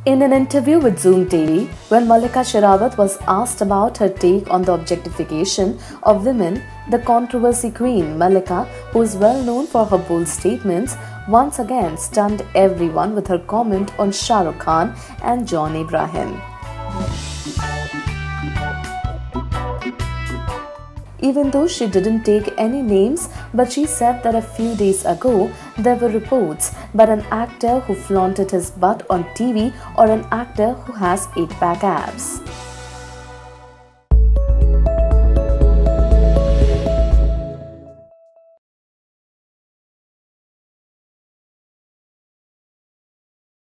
In an interview with Zoom TV, when Mallika Sherawat was asked about her take on the objectification of women, the controversy queen Mallika, who is well known for her bold statements, once again stunned everyone with her comment on Shah Rukh Khan and John Abraham. Even though she didn't take any names, but she said that a few days ago there were reports about an actor who flaunted his butt on TV or an actor who has 8-pack abs.